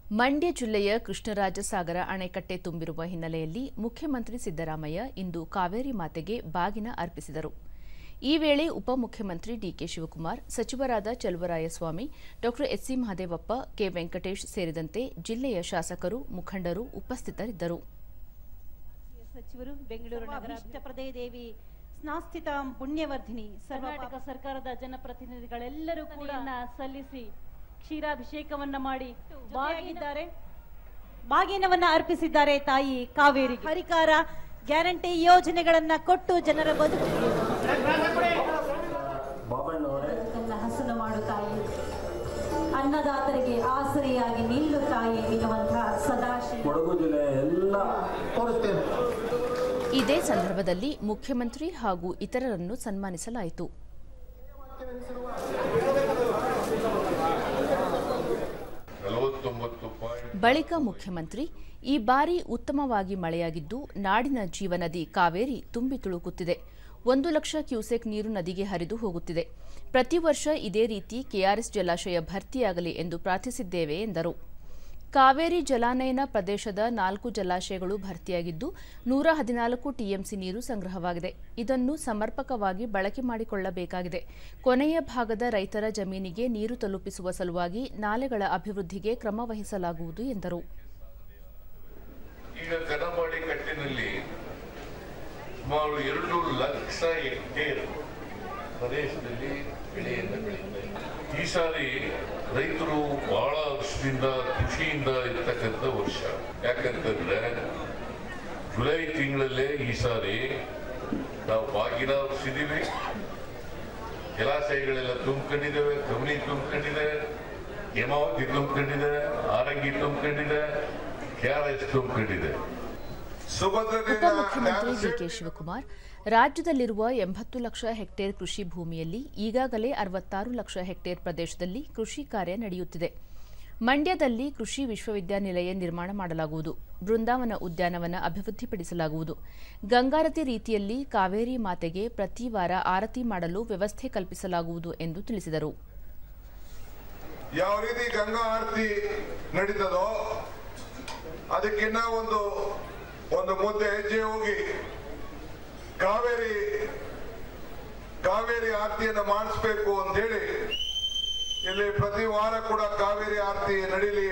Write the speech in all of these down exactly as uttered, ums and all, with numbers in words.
ಮಂಡ್ಯ ಜಿಲ್ಲೆಯ ಕೃಷ್ಣರಾಜಸಾಗರ ಅಣೆಕಟ್ಟೆ ತುಂಬಿರುವ ಹಿನ್ನೆಲೆಯಲ್ಲಿ ಮುಖ್ಯಮಂತ್ರಿ ಸಿದ್ದರಾಮಯ್ಯ ಇಂದು ಕಾವೇರಿ ಮಾತೆಗೆ ಬಾಗಿನ ಅರ್ಪಿಸಿದರು. ಈ ವೇಳೆ ಉಪಮುಖ್ಯಮಂತ್ರಿ ಡಿಕೆ ಶಿವಕುಮಾರ್, ಸಚಿವರಾದ ಚಲುವರಾಯಸ್ವಾಮಿ, ಡಾ H C Mahadevappa, K Venkatesh ಸೇರಿದಂತೆ ಜಿಲ್ಲೆಯ ಶಾಸಕರು, ಮುಖಂಡರು ಉಪಸ್ಥಿತರಿದ್ದರು. ಸಚಿವರು ಬೆಂಗಳೂರು ನಗರ ದೇವಿ ಸ್ನಾಸ್ಥಿತ ಪುಣ್ಯವರ್ಧಿನಿ ಕರ್ನಾಟಕ ಸರ್ಕಾರದ ಜನಪ್ರತಿನಿಧಿಗಳೆಲ್ಲರೂ ಕೂಡ ಸಲ್ಲಿಸಿ ಕ್ಷೀರಾಭಿಷೇಕವನ್ನ ಮಾಡಿ ಬಾಗಿದ್ದಾರೆ ಬಾಗಿನವನ್ನ ಅರ್ಪಿಸಿದ್ದಾರೆ. ತಾಯಿ ಕಾವೇರಿ ಹರಿಕಾರ ಗ್ಯಾರಂಟಿ ಯೋಜನೆಗಳನ್ನ ಕೊಟ್ಟು ಜನರ ಬದುಕಿಗೆ ಹಸನು ಮಾಡು ತಾಯಿ, ಅನ್ನದಾತರಿಗೆ ಆಸರೆಯಾಗಿ ನಿಲ್ಲು ತಾಯಿ ಎನ್ನುವಂತಹ ಸದಾಶಿವ. ಇದೇ ಸಂದರ್ಭದಲ್ಲಿ ಮುಖ್ಯಮಂತ್ರಿ ಹಾಗೂ ಇತರರನ್ನು ಸನ್ಮಾನಿಸಲಾಯಿತು. ಬಳಿಕ ಮುಖ್ಯಮಂತ್ರಿ, ಈ ಬಾರಿ ಉತ್ತಮವಾಗಿ ಮಳೆಯಾಗಿದ್ದು ನಾಡಿನ ಜೀವನದಿ ಕಾವೇರಿ ತುಂಬಿ ತುಳುಕುತ್ತಿದೆ. ಒಂದು ಲಕ್ಷ ಕ್ಯೂಸೆಕ್ ನೀರು ನದಿಗೆ ಹರಿದು ಹೋಗುತ್ತಿದೆ. ಪ್ರತಿ ವರ್ಷ ಇದೇ ರೀತಿ ಕೆಆರ್ಎಸ್ ಜಲಾಶಯ ಭರ್ತಿಯಾಗಲಿ ಎಂದು ಪ್ರಾರ್ಥಿಸಿದ್ದೇವೆ ಎಂದರು. ಕಾವೇರಿ ಜಲಾನಯನ ಪ್ರದೇಶದ ನಾಲ್ಕು ಜಲಾಶಯಗಳು ಭರ್ತಿಯಾಗಿದ್ದು ನೂರ ಹದಿನಾಲ್ಕು ಟಿಎಂಸಿ ನೀರು ಸಂಗ್ರಹವಾಗಿದೆ. ಇದನ್ನು ಸಮರ್ಪಕವಾಗಿ ಬಳಕೆ ಮಾಡಿಕೊಳ್ಳಬೇಕಾಗಿದೆ. ಕೊನೆಯ ಭಾಗದ ರೈತರ ಜಮೀನಿಗೆ ನೀರು ತಲುಪಿಸುವ ಸಲುವಾಗಿ ನಾಲೆಗಳ ಅಭಿವೃದ್ಧಿಗೆ ಕ್ರಮ ವಹಿಸಲಾಗುವುದು ಎಂದರು. ಈಗ ಕನಮಾಡಿ ಕಟ್ಟಿನಲ್ಲಿ ಸುಮಾರು ಎರಡು ಲಕ್ಷ ಹೆಕ್ಟೇರ್ ಪ್ರದೇಶದಲ್ಲಿ ಬೆಳೆಯನ್ನು ಬೆಳೀತಾರೆ. ಈ ಸಾರಿ ರೈತರು ಬಹಳ ವರ್ಷದಿಂದ ಖುಷಿಯಿಂದ ಇರ್ತಕ್ಕಂಥ ವರ್ಷ. ಯಾಕಂತಂದ್ರೆ ಜುಲೈ ತಿಂಗಳಲ್ಲೇ ಈ ಸಾರಿ ನಾವು ಬಾಗಿನ ಹರಿಸಿದೀವಿ, ಜಲಾಶಯಗಳೆಲ್ಲ ತುಂಬಿಕೊಂಡಿದ್ದೇವೆ, ಕಮನಿ ತುಂಬಿಕೊಂಡಿದೆ, ಹೇಮಾವತಿ ತುಂಬಿಕೊಂಡಿದೆ, ಆರಂಗಿ ತುಂಬಿಕೊಂಡಿದೆ, ಕೆಆರ್ಎಸ್ ತುಂಬಿಕೊಂಡಿದೆ. ಉಪಮುಖ್ಯಮಂತ್ರಿ ಡಿಕೆ ಶಿವಕುಮಾರ್, ರಾಜ್ಯದಲ್ಲಿರುವ ಎಂಬತ್ತು ಲಕ್ಷ ಹೆಕ್ಟೇರ್ ಕೃಷಿ ಭೂಮಿಯಲ್ಲಿ ಈಗಾಗಲೇ ಅರವತ್ತಾರು ಲಕ್ಷ ಹೆಕ್ಟೇರ್ ಪ್ರದೇಶದಲ್ಲಿ ಕೃಷಿ ಕಾರ್ಯ ನಡೆಯುತ್ತಿದೆ. ಮಂಡ್ಯದಲ್ಲಿ ಕೃಷಿ ವಿಶ್ವವಿದ್ಯಾನಿಲಯ ನಿರ್ಮಾಣ ಮಾಡಲಾಗುವುದು. ಬೃಂದಾವನ ಉದ್ಯಾನವನ ಅಭಿವೃದ್ಧಿಪಡಿಸಲಾಗುವುದು. ಗಂಗಾರತಿ ರೀತಿಯಲ್ಲಿ ಕಾವೇರಿ ಮಾತೆಗೆ ಪ್ರತಿ ವಾರ ಆರತಿ ಮಾಡಲು ವ್ಯವಸ್ಥೆ ಕಲ್ಪಿಸಲಾಗುವುದು ಎಂದು ತಿಳಿಸಿದರು. ಯಾವ ರೀತಿ ಗಂಗಾ ಆರತಿ ನಡೀತದೋ ಅದಕ್ಕಿನ್ನ ಒಂದು ಒಂದು ಮುದ್ದೆ ಹೆಜ್ಜೆ ಹೋಗಿ ಕಾವೇರಿ ಕಾವೇರಿ ಆರತಿಯನ್ನು ಮಾಡಿಸ್ಬೇಕು ಅಂತ ಹೇಳಿ ಇಲ್ಲಿ ಪ್ರತಿ ವಾರ ಕೂಡ ಕಾವೇರಿ ಆರತಿ ನಡೀಲಿ,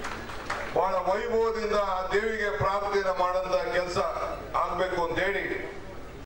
ಬಹಳ ವೈಭವದಿಂದ ದೇವಿಗೆ ಪ್ರಾರ್ಥನೆ ಮಾಡಂತ ಕೆಲಸ ಆಗ್ಬೇಕು ಅಂತ ಹೇಳಿ